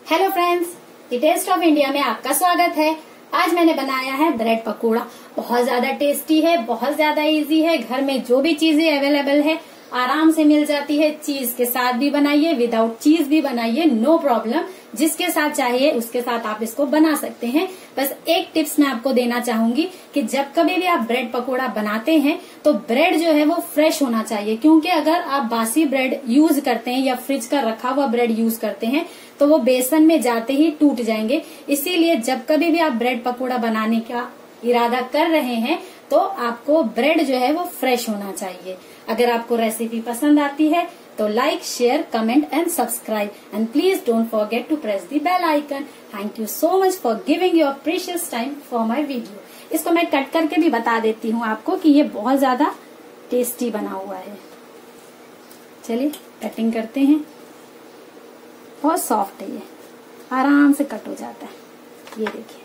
Hello friends, the taste of India में आपका स्वागत है। आज मैंने बनाया है ब्रेड पकोड़ा। बहुत ज्यादा टेस्टी है, बहुत ज्यादा इजी है। घर में जो भी चीजें अवेलेबल है आराम से मिल जाती है। चीज के साथ भी बनाइए, विदाउट चीज भी बनाइए, नो प्रॉब्लम। जिसके साथ चाहिए उसके साथ आप इसको बना सकते हैं। बस एक टिप्स मैं आपको देना चाहूंगी कि जब कभी भी आप ब्रेड पकोड़ा बनाते हैं तो ब्रेड जो है वो फ्रेश होना चाहिए, क्योंकि अगर आप बासी ब्रेड यूज करते हैं या फ्रिज का रखा हुआ ब्रेड यूज करते हैं तो वो बेसन में जाते ही टूट जाएंगे। इसीलिए जब कभी भी आप ब्रेड पकोड़ा बनाने का इरादा कर रहे हैं तो आपको ब्रेड जो है वो फ्रेश होना चाहिए। अगर आपको रेसिपी पसंद आती है तो like, share, comment and subscribe and please don't forget to press the bell icon. Thank you so much for giving your precious time for my video. इसको मैं कट करके भी बता देती हूँ आपको कि ये बहुत ज्यादा टेस्टी बना हुआ है। चलिए कटिंग करते हैं। बहुत सॉफ्ट है, ये आराम से कट हो जाता है। ये देखिए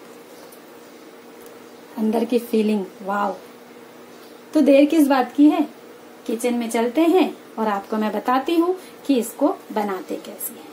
अंदर की फीलिंग, वाव। तो देर किस बात की है, किचन में चलते हैं और आपको मैं बताती हूँ कि इसको बनाते कैसे हैं।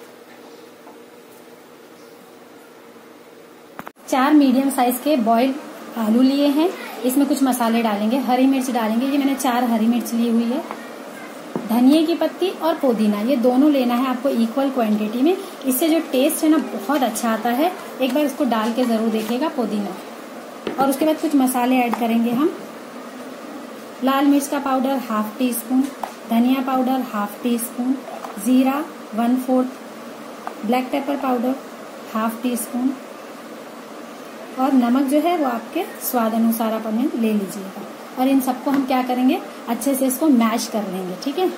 4 मीडियम साइज के बॉइल्ड आलू लिए हैं। इसमें कुछ मसाले डालेंगे, हरी मिर्च डालेंगे। ये मैंने 4 हरी मिर्च ली हुई है। धनिये की पत्ती और पुदीना, ये दोनों लेना है आपको इक्वल क्वांटिटी में। इससे जो टेस्ट है ना बहुत अच्छा आता है। एक बार इसको डाल के जरूर देखिएगा पुदीना। और उसके बाद कुछ मसाले ऐड करेंगे हम। लाल मिर्च का पाउडर ½ टी स्पून, धनिया पाउडर ½ टी स्पून, जीरा 1/4, black pepper powder ½ teaspoon और नमक जो है वो आपके स्वाद अनुसार आप ले लीजिएगा। और इन सबको हम क्या करेंगे, अच्छे से इसको मैश कर लेंगे। ठीक है,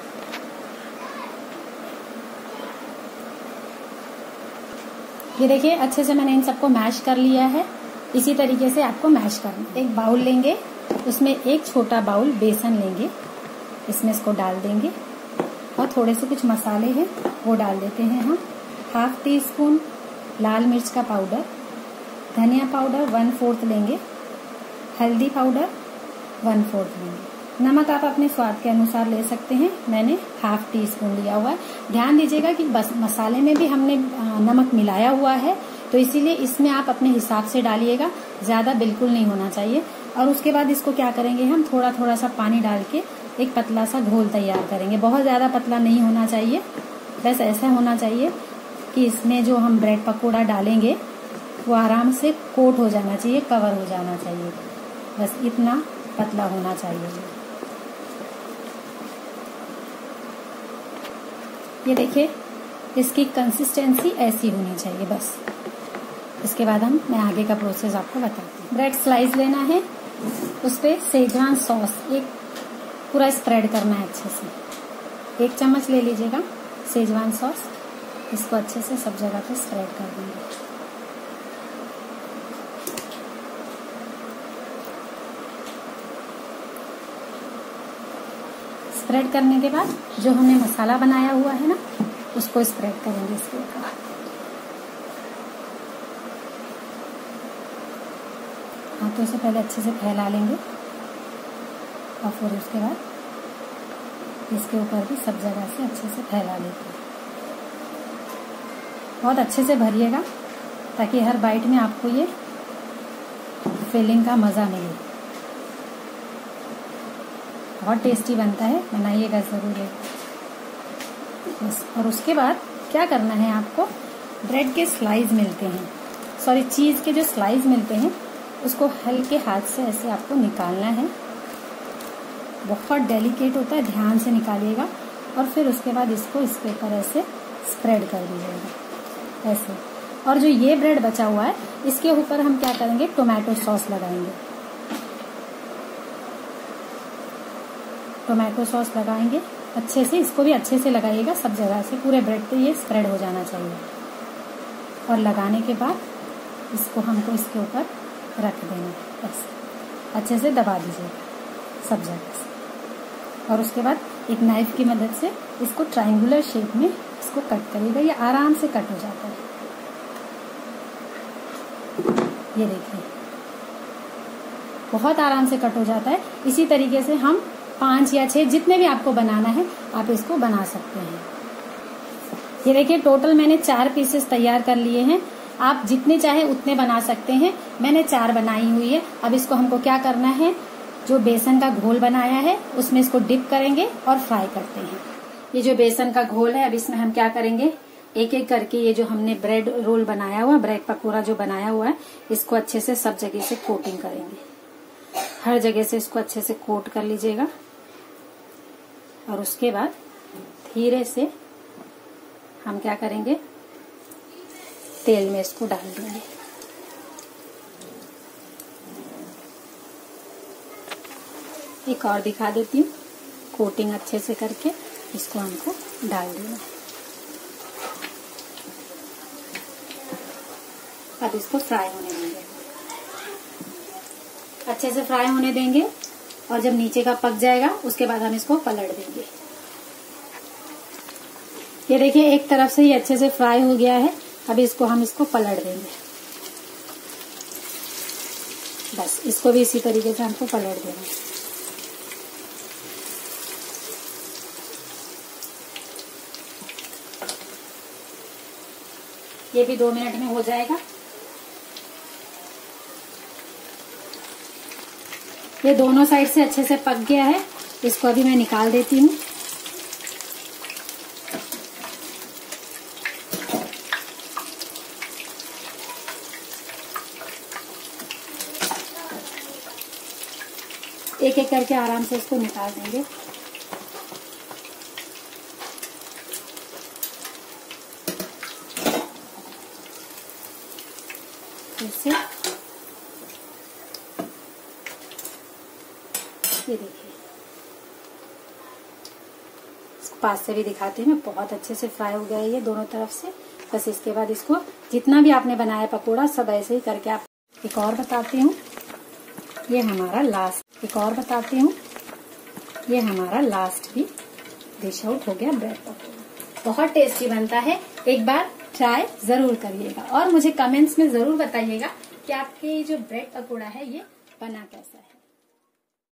ये देखिए अच्छे से मैंने इन सबको मैश कर लिया है। इसी तरीके से आपको मैश करना। एक बाउल लेंगे, उसमें एक छोटा बाउल बेसन लेंगे, इसमें इसको डाल देंगे और थोड़े से कुछ मसाले हैं वो डाल देते हैं हम। ½ टी स्पून लाल मिर्च का पाउडर, धनिया पाउडर 1/4 लेंगे, हल्दी पाउडर 1/4 लेंगे। नमक आप अपने स्वाद के अनुसार ले सकते हैं, मैंने ½ टी स्पून लिया हुआ है। ध्यान दीजिएगा कि बस मसाले में भी हमने नमक मिलाया हुआ है, तो इसीलिए इसमें आप अपने हिसाब से डालिएगा, ज्यादा बिल्कुल नहीं होना चाहिए। और उसके बाद इसको क्या करेंगे, हम थोड़ा थोड़ा सा पानी डाल के एक पतला सा घोल तैयार करेंगे। बहुत ज्यादा पतला नहीं होना चाहिए, बस ऐसा होना चाहिए कि इसमें जो हम ब्रेड पकोड़ा डालेंगे वो आराम से कोट हो जाना चाहिए, कवर हो जाना चाहिए। बस इतना पतला होना चाहिए। ये देखिए इसकी कंसिस्टेंसी ऐसी होनी चाहिए बस। इसके बाद मैं आगे का प्रोसेस आपको बताती हूँ। ब्रेड स्लाइस लेना है, उस पर सेजवान सॉस एक पूरा स्प्रेड करना है अच्छे से। 1 चम्मच ले लीजिएगा सेजवान सॉस, इसको अच्छे से सब जगह पे स्प्रेड कर देंगे। स्प्रेड करने के बाद जो हमने मसाला बनाया हुआ है ना उसको स्प्रेड करेंगे इसके ऊपर। हाथों से पहले अच्छे से फैला लेंगे और फिर उसके बाद इसके ऊपर भी सब जगह से अच्छे से फैला लेते हैं। बहुत अच्छे से भरिएगा ताकि हर बाइट में आपको ये फिलिंग का मज़ा मिले। बहुत टेस्टी बनता है, बनाइएगा ज़रूर। बस, और उसके बाद क्या करना है आपको, ब्रेड के स्लाइस मिलते हैं, सॉरी चीज़ के जो स्लाइस मिलते हैं उसको हल्के हाथ से ऐसे आपको निकालना है। बहुत डेलिकेट होता है, ध्यान से निकालिएगा। और फिर उसके बाद इसको इसके ऊपर ऐसे स्प्रेड कर दीजिएगा ऐसे। और जो ये ब्रेड बचा हुआ है इसके ऊपर हम क्या करेंगे, टोमेटो सॉस लगाएंगे। टोमेटो सॉस लगाएंगे अच्छे से, इसको भी अच्छे से लगाइएगा सब जगह से, पूरे ब्रेड पे ये स्प्रेड हो जाना चाहिए। और लगाने के बाद इसको हमको इसके ऊपर रख देना है, ऐसे अच्छे से दबा दीजिएगा सब जगह से। और उसके बाद एक नाइफ की मदद से इसको ट्रायंगुलर शेप में इसको कट करिएगा। ये आराम से कट हो जाता है। ये देखिए बहुत आराम से कट हो जाता है। इसी तरीके से हम 5 या 6 जितने भी आपको बनाना है आप इसको बना सकते हैं। ये देखिए टोटल मैंने 4 पीसेस तैयार कर लिए हैं। आप जितने चाहे उतने बना सकते हैं। मैंने 4 बनाई हुई है। अब इसको हमको क्या करना है, जो बेसन का घोल बनाया है उसमें इसको डिप करेंगे और फ्राई करते हैं। ये जो बेसन का घोल है, अब इसमें हम क्या करेंगे, एक एक करके ये जो हमने ब्रेड रोल बनाया हुआ, ब्रेड पकौड़ा जो बनाया हुआ है, इसको अच्छे से सब जगह से कोटिंग करेंगे। हर जगह से इसको अच्छे से कोट कर लीजिएगा और उसके बाद धीरे से हम क्या करेंगे, तेल में इसको डाल देंगे। एक और दिखा देती हूँ, कोटिंग अच्छे से करके इसको हमको डाल देना है। अब इसको फ्राई होने देंगे, अच्छे से फ्राई होने देंगे और जब नीचे का पक जाएगा उसके बाद हम इसको पलट देंगे। ये देखिए एक तरफ से ये अच्छे से फ्राई हो गया है। अब हम इसको पलट देंगे। बस इसको भी इसी तरीके से हमको पलट देना है। ये भी 2 मिनट में हो जाएगा। ये दोनों साइड से अच्छे से पक गया है। इसको अभी मैं निकाल देती हूँ। एक एक करके आराम से इसको निकाल देंगे। ऐसे ये देखिए, पास से भी दिखाते हैं, बहुत अच्छे से फ्राई हो गया है ये दोनों तरफ से। बस इसके बाद इसको जितना भी आपने बनाया पकोड़ा सब ऐसे ही करके आप, एक और बताती हूँ, ये हमारा लास्ट, एक और बताती हूँ, ये हमारा लास्ट भी डिश आउट हो गया ब्रेड पकोड़ा। बहुत टेस्टी बनता है, एक बार ट्राई जरूर करिएगा और मुझे कमेंट्स में जरूर बताइएगा कि आपके जो ब्रेड पकोड़ा है ये बना कैसा है।